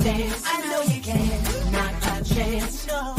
chance. I know you can. Not a chance. No.